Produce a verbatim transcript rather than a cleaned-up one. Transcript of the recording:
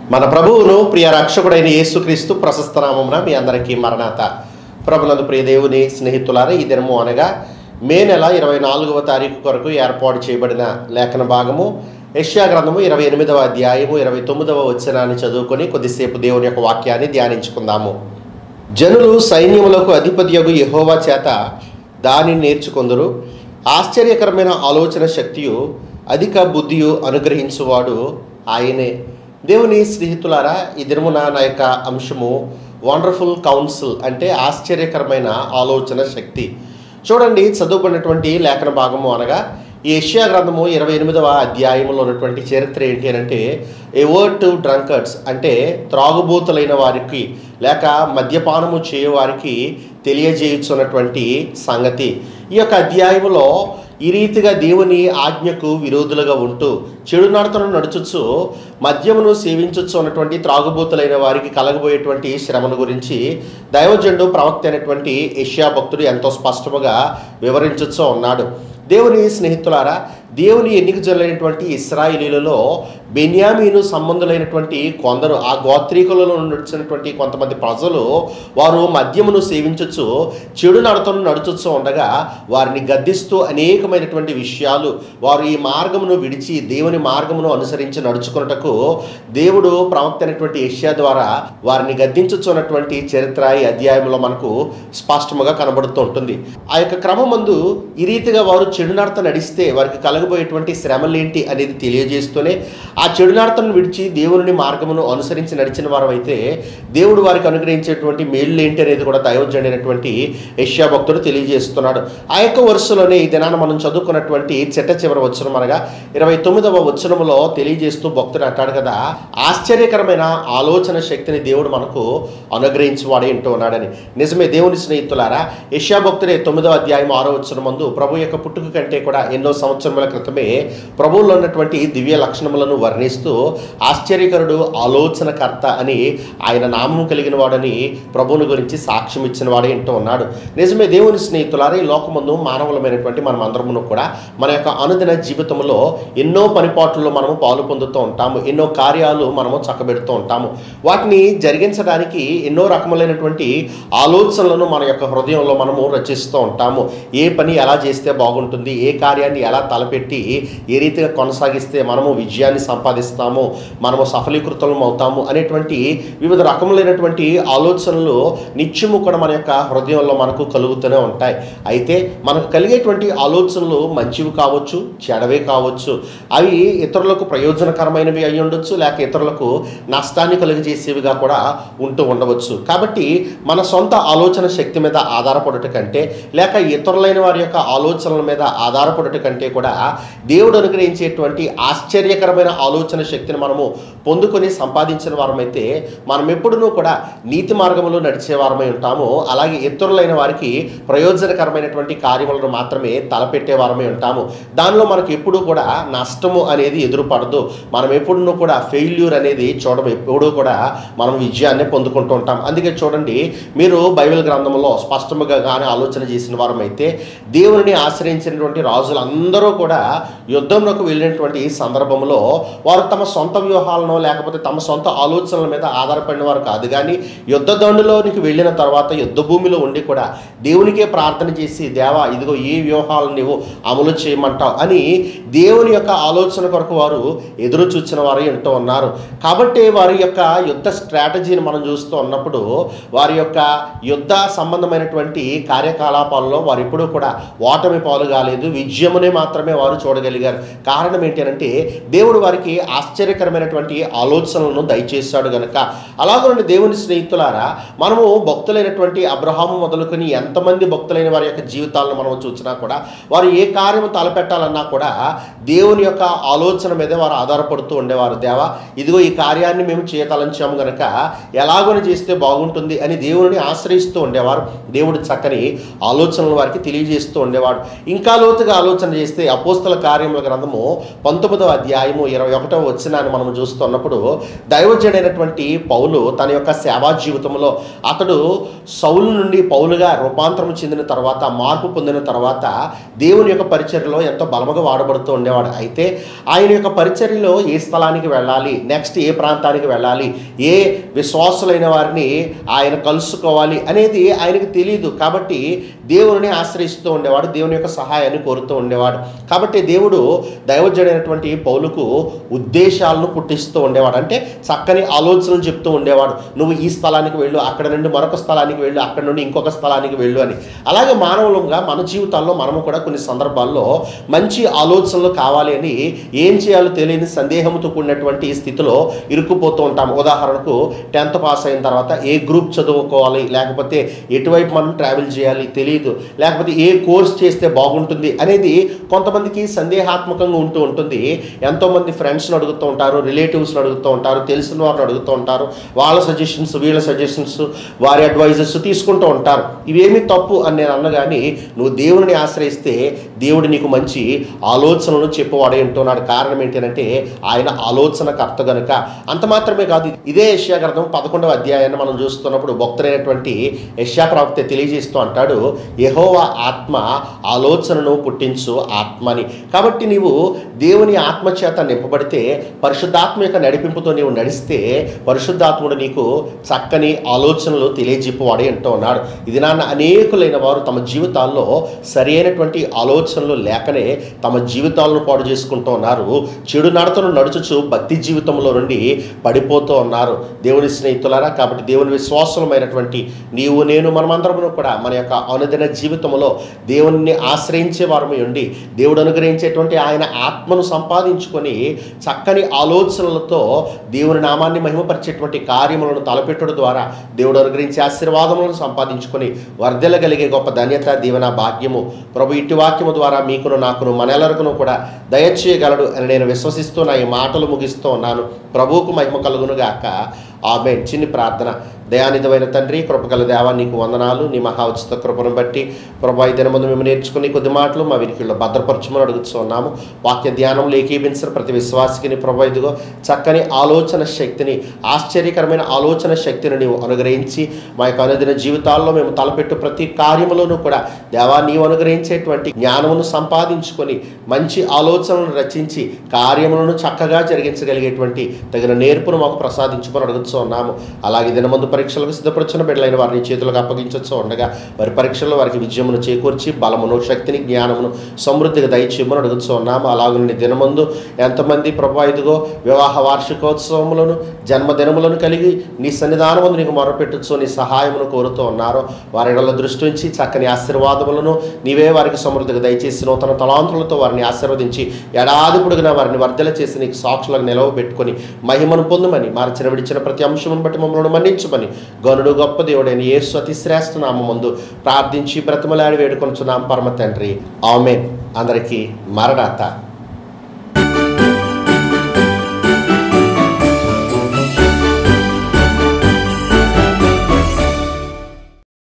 మన ప్రభువును ప్రియ రక్షకుడైన యేసుక్రీస్తు ప్రశస్త నామమున మీ అందరికీ మరణాత. ప్రభునందు ప్రియ దేవుని స్నేహితులారా, ఈ దినము అనగా మే నెల ఇరవై నాలుగవ తారీఖు కొరకు ఏర్పాటు చేయబడిన లేఖన భాగము యెషయా గ్రంథము ఇరవై ఎనిమిదవ అధ్యాయము ఇరవై తొమ్మిదవ వచనాన్ని చదువుకొని కొద్దిసేపు దేవుని యొక్క వాక్యాన్ని ధ్యానించుకుందాము. జనులు సైన్యములకు అధిపతియగు యెహోవా చేత దానిని నేర్చుకొందురు. ఆశ్చర్యకరమైన ఆలోచన శక్తియు అధిక బుద్ధియు అనుగ్రహించువాడు ఆయనే. దేవుని స్నేహితులారా, ఈ దినమున నా యొక్క అంశము వండర్ఫుల్ కౌన్సిల్, అంటే ఆశ్చర్యకరమైన ఆలోచన శక్తి. చూడండి, చదువుకున్నటువంటి లేఖన భాగము అనగా ఈ యెషయా గ్రంథము ఇరవై ఎనిమిదవ అధ్యాయంలో ఉన్నటువంటి చరిత్ర ఏంటి అని అంటే, ఏ వర్డ్ టు డ్రంకర్డ్స్, అంటే త్రాగుబోతులైన వారికి లేక మద్యపానము చేయవారికి తెలియజేయుచున్నటువంటి సంగతి. ఈ యొక్క అధ్యాయములో ఈ రీతిగా దేవుని ఆజ్ఞకు విరోధులుగా ఉంటూ చెడు నడతను నడుచుచు మద్యమును సేవించచ్చు అన్నటువంటి త్రాగుబోతులైన వారికి కలగబోయేటువంటి శ్రమను గురించి దైవజనుడు ప్రవక్త అయినటువంటి యెషయా భక్తుడు ఎంతో స్పష్టముగా వివరించచ్చు ఉన్నాడు. దేవుని స్నేహితులారా, దేవుని ఎన్నిక జరులైనటువంటి ఇశ్రాయేలీలలో బెన్యామీను సంబంధులైనటువంటి కొందరు, ఆ గోత్రీకులలో నడిచినటువంటి కొంతమంది ప్రజలు వారు మద్యమును సేవించచ్చు చెడు నడతను నడుచుచూ ఉండగా వారిని గద్దిస్తూ అనేకమైనటువంటి విషయాలు, వారు ఈ మార్గమును విడిచి దేవుని మార్గమును అనుసరించి నడుచుకున్నటకు దేవుడు ప్రవక్త అయినటువంటి యెషయా ద్వారా వారిని గద్దించుచున్నటువంటి చరిత్ర ఈ అధ్యాయంలో మనకు స్పష్టముగా కనబడుతూ ఉంటుంది. ఆ యొక్క క్రమమందు ఈ రీతిగా వారు చెడు నడత నడిస్తే వారికి కలగబోయేటువంటి శ్రమలేంటి అనేది తెలియజేస్తూనే ఆ చెడు నడతను విడిచి దేవుని మార్గమును అనుసరించి నడిచిన వారు అయితే దేవుడు వారికి అనుగ్రహించేటువంటి మేళ్ళు ఏంటి అనేది కూడా దైవజనుడైనటువంటి యెషయా భక్తుడు తెలియజేస్తున్నాడు. ఆ యొక్క వరుసలోనే ఈ దినాన మనం చదువుకున్నటువంటి చిట్ట చివరి వచనం అనగా ఇరవై తొమ్మిదవ వచనములో తెలియజేస్తూ భక్తుడు అంటాడు కదా, ఆశ్చర్యకరమైన ఆలోచన శక్తిని దేవుడు మనకు అనుగ్రహించేవాడే అంటూ ఉన్నాడని. నిజమే దేవుని స్నేహితులారా, యెషయా భక్తుడే తొమ్మిదవ అధ్యాయం ఆరో వచనం మందు ప్రభు యొక్క పుట్టుక కంటే కూడా ఎన్నో సంవత్సరముల క్రితమే ప్రభువులో ఉన్నటువంటి దివ్య లక్షణములను వర్ణిస్తూ ఆశ్చర్యకరుడు, ఆలోచనకర్త అని ఆయన నామము కలిగిన వాడని ప్రభువుని గురించి సాక్ష్యం ఇచ్చిన వాడే అంటూ ఉన్నాడు. నిజమే దేవుని స్నేహితులారా, ఈ లోకమందు మానవులమైనటువంటి మనం అందరమును కూడా మన యొక్క అనుదిన జీవితంలో ఎన్నో పనిపాట్లలో మనము పాలు పొందుతూ ఉంటాము, ఎన్నో కార్యాలు మనము చక్కబెడుతూ ఉంటాము. వాటిని జరిగించడానికి ఎన్నో రకములైనటువంటి ఆలోచనలను మన యొక్క హృదయంలో మనము రచిస్తూ ఉంటాము. ఏ పని ఎలా చేస్తే బాగుంటుంది, ఏ కార్యాన్ని ఎలా తలపెట్టి ఏ రీతిగా కొనసాగిస్తే మనము విజయాన్ని సంపాదిస్తాము, మనము సఫలీకృతం అవుతాము అనేటువంటి వివిధ రకములైనటువంటి ఆలోచనలు నిత్యము కూడా మన యొక్క హృదయంలో మనకు కలుగుతూనే ఉంటాయి. అయితే మనకు కలిగేటువంటి ఆలోచనలు మంచివి కావచ్చు, చెడవే కావచ్చు. అవి ఇతరులకు ప్రయోజనకరమైనవి అయి ఉండొచ్చు, లేక ఇతరులకు నష్టాన్ని కలుగజేసేవిగా కూడా ఉంటూ ఉండవచ్చు. కాబట్టి మన సొంత ఆలోచన శక్తి మీద ఆధారపడట కంటే, లేక ఇతరులైన వారి యొక్క ఆలోచనల మీద ఆధారపడట కంటే కూడా దేవుడు అనుగ్రహించేటువంటి ఆశ్చర్యకరమైన ఆలోచన శక్తిని మనము పొందుకొని సంపాదించిన వారమైతే మనం ఎప్పుడూ కూడా నీతి మార్గంలో నడిచే వారమై ఉంటాము. అలాగే ఇతరులైన వారికి ప్రయోజనకరమైనటువంటి కార్యములను మాత్రమే తలపెట్టే వారమై ఉంటాము. దానిలో మనకు ఎప్పుడూ కూడా నష్టము అనేది ఎదురుపడదు. మనం ఎప్పుడూ కూడా ఫెయిల్యూర్ అనేది చూడము, ఎప్పుడూ కూడా మనం విజయాన్ని పొందుకుంటూ ఉంటాం. అందుకే చూడండి, మీరు బైబిల్ గ్రంథంలో స్పష్టముగా కానీ ఆలోచన చేసిన వారమైతే దేవుని ఆశ్రయించినటువంటి రాజులందరూ కూడా యుద్ధంలోకి వెళ్ళినటువంటి సందర్భంలో వారు తమ సొంత వ్యూహాలను లేకపోతే తమ సొంత ఆలోచనల మీద ఆధారపడిన వారు కాదు. కానీ యుద్ధ దండులోనికి వెళ్ళిన తర్వాత యుద్ధ భూమిలో ఉండి కూడా దేవునికే ప్రార్థన చేసి, దేవా ఇదిగో ఈ వ్యూహాలను నీవు అమలు చేయమంటావు అని దేవుని యొక్క ఆలోచన కొరకు వారు ఎదురు చూచిన వారు ఎంతో ఉన్నారు. కాబట్టి వారి యొక్క యుద్ధ స్ట్రాటజీని మనం చూస్తూ ఉన్నప్పుడు వారి యొక్క యుద్ధ సంబంధమైనటువంటి కార్యకలాపాల్లో వారు ఎప్పుడూ కూడా ఓటమి పాలు కాలేదు, విజయమునే మాత్రమే వారు చూడగలిగారు. కారణం ఏంటి అంటే దేవుడు వారికి ఆశ్చర్యకరమైనటువంటి ఆలోచనలను దయచేశాడు గనక. అలాగే దేవుని స్నేహితులారా, మనము భక్తులైనటువంటి అబ్రహాము మొదలుకొని ఎంతమంది భక్తులైన వారి యొక్క జీవితాలను మనం చూసినా కూడా వారు ఏ కార్యము తలపెట్టాలన్నా కూడా దేవుని యొక్క ఆలోచన మీదే వారు ఆధారపడుతూ ఉండేవారు. దేవా ఇదిగో ఈ కార్యాన్ని మేము చేయతలంచాము గనక ఎలాగోని చేస్తే బాగుంటుంది అని దేవుని ఆశ్రయిస్తూ ఉండేవారు. దేవుడు చక్కని ఆలోచనలు వారికి తెలియజేస్తూ ఉండేవాడు. ఇంకా లోతుగా ఆలోచన చేస్తే అపోస్తల కార్యముల గ్రంథము పంతొమ్మిదవ అధ్యాయము ఇరవై ఒకటవ వచనాన్ని మనం చూస్తున్నప్పుడు దైవజనుడైనటువంటి పౌలు తన యొక్క సేవా జీవితంలో అతడు సౌలు నుండి పౌలుగా రూపాంతరం చెందిన తర్వాత, మార్పు పొందిన తర్వాత దేవుని యొక్క పరిచర్యలో ఎంతో బలముగా వాడబడుతూ ఉండేవాడు. అయితే ఆయన యొక్క పరిచర్యలో ఏ స్థలానికి వెళ్ళాలి, నెక్స్ట్ ఏ ప్రాంతానికి వెళ్ళాలి, ఏ విశ్వాసులైన వారిని ఆయన కలుసుకోవాలి అనేది ఆయనకు తెలియదు. కాబట్టి దేవుని ఆశ్రయిస్తూ ఉండేవాడు, దేవుని యొక్క సహాయాన్ని కోరుతూ ఉండేవాడు. కాబట్టి దేవుడు దైవజనుడైనటువంటి పౌలుకు ఉద్దేశాలను పుట్టిస్తూ ఉండేవాడు. అంటే చక్కని ఆలోచనలు చెప్తూ ఉండేవాడు. నువ్వు ఈ స్థలానికి వెళ్ళు, అక్కడ నుండి మరొక స్థలానికి వెళ్ళు, అక్కడ నుండి ఇంకొక స్థలానికి వెళ్ళు అని. అలాగే మానవులుగా మన జీవితాల్లో మనము కూడా కొన్ని సందర్భాల్లో మంచి ఆలోచనలు కావాలి అని ఏం చేయాలో తెలియని సందేహంతో కూడినటువంటి స్థితిలో ఇరుక్కుపోతూ ఉంటాం. ఉదాహరణకు టెన్త్ పాస్ అయిన తర్వాత ఏ గ్రూప్ చదువుకోవాలి, లేకపోతే ఎటువైపు మనం ట్రావెల్ చేయాలి తెలియదు, లేకపోతే ఏ కోర్స్ చేస్తే బాగుంటుంది అనేది కొంతమందికి సందేహాత్మకంగా ఉంటూ ఉంటుంది. ఎంతోమంది ఫ్రెండ్స్ని అడుగుతూ ఉంటారు, రిలేటివ్స్ని అడుగుతూ ఉంటారు, తెలిసిన వారిని అడుగుతూ ఉంటారు. వాళ్ళ సజెషన్స్, వీళ్ళ సజెషన్స్, వారి అడ్వైజెస్ తీసుకుంటూ ఉంటారు. ఇవేమీ తప్పు అని నేను అన్న కానీ నువ్వు దేవుని ఆశ్రయిస్తే దేవుడు నీకు మంచి ఆలోచనలు చెప్పువాడే అంటున్నాడు. కారణం ఏంటంటే ఆయన ఆలోచనకర్త గనుక. అంత మాత్రమే కాదు, ఇదే యెషయా గ్రంథం పదకొండవ అధ్యాయాన్ని మనం చూస్తున్నప్పుడు భక్తుడైనటువంటి యెషయా ప్రవక్త తెలియజేస్తూ అంటాడు, యెహోవా ఆత్మ ఆలోచనను పుట్టించు ఆత్మని. కాబట్టి నీవు దేవుని ఆత్మ చేత నింపబడితే, పరిశుద్ధాత్మ యొక్క నడిపింపుతో నీవు నడిస్తే పరిశుద్ధాత్ముడు నీకు చక్కని ఆలోచనలు తెలియజెప్పువాడే అంటూ ఉన్నాడు. ఇది నాన్న అనేకులైన వారు తమ జీవితాల్లో సరి అయినటువంటి ఆలోచనలు లేకనే తమ జీవితాలను పాడు చేసుకుంటూ ఉన్నారు. చెడు నడతను నడుచుచు భక్తి జీవితంలో నుండి పడిపోతూ ఉన్నారు. దేవుని స్నేహితులారా, కాబట్టి దేవుని విశ్వాసమైనటువంటి నీవు నేను మనమందరము కూడా మన యొక్క అనుదిన జీవితంలో దేవుని ఆశ్రయించే వారమై ఉండి దేవుడు అనుగ్రహించేటువంటి ఆయన ఆత్మను సంపాదించుకొని చక్కని ఆలోచనలతో దేవుని నామాన్ని మహిమపరిచేటువంటి కార్యములను తలపెట్టడం ద్వారా దేవుడు అనుగ్రహించే ఆశీర్వాదములను సంపాదించుకొని వర్ధెలగలిగే గొప్ప ధన్యత, దీవెన, భాగ్యము ప్రభు ఇటు వాక్యము ద్వారా మీకును నాకును మనెల్లరకును కూడా దయచేయగలడు అని నేను విశ్వసిస్తూ నా ఈ మాటలు ముగిస్తూ ఉన్నాను. ప్రభువుకు మహిమ కలుగును గాక. ఆమేన్. చిన్ని ప్రార్థన. దయానిధమైన తండ్రి, కృపగల దేవా, నీకు వందనాలు. నీ మహా ఉచిత కృపను బట్టి ప్రభు ఈ దినమందు మేము నేర్చుకుని కొద్ది మాటలు మా వినికిల్లో భద్రపరచమని అడుగుతున్నాము. వాక్య ధ్యానంలో ఏకీభించిన ప్రతి విశ్వాసికిని ప్రభు ఇదిగో చక్కని ఆలోచన శక్తిని, ఆశ్చర్యకరమైన ఆలోచన శక్తిని నీవు అనుగ్రహించి మా యొక్క అనుదిన జీవితాల్లో మేము తలపెట్టు ప్రతి కార్యములోనూ కూడా దేవా నీవు అనుగ్రహించేటువంటి జ్ఞానమును సంపాదించుకొని మంచి ఆలోచనలను రచించి కార్యములను చక్కగా జరిగించగలిగేటువంటి తగిన నేర్పును మాకు ప్రసాదించుకొని అడుగుతున్నాము. అలాగే దినమందు పరీక్షలకు సిద్ధపరిచిన బిడ్డలైన వారిని చేతులకు అప్పగించవచ్చు ఉండగా వారి పరీక్షల్లో వారికి విజయమును చేకూర్చి బలమును, శక్తిని, జ్ఞానమును సమృద్ధిగా దయచేయమని అడుగుతూ ఉన్నాము. అలాగే దినమందు ఎంతమంది ప్రభు ఇదిగో వివాహ వార్షికోత్సవములను, జన్మదినములను కలిగి నీ సన్నిధానమును నీకు మొరపెట్టచ్చు నీ సహాయమును కోరుతూ ఉన్నారో వారిలో దృష్టి ఉంచి చక్కని ఆశీర్వాదములను నీవే వారికి సమృద్ధిగా దయచేసి నూతన తలాంతులతో వారిని ఆశీర్వదించి ఏడాది పొడుగునా వారిని వర్ధల చేసి నీకు సాక్షులకు నిలవబెట్టుకొని మహిమను పొందుమని, మార్చిన విడిచిన ప్రతి అంశమును బట్టి మమ్మల్ని మన్నించమని గనుడు గొప్ప దేవుడైన యేసు అతి శ్రేష్ఠ నామముందు ప్రార్థించి బ్రతిమలాడి వేడుకొనుచున్నాం పరమ తండ్రి. ఆమేన్. అందరికీ మరణాత.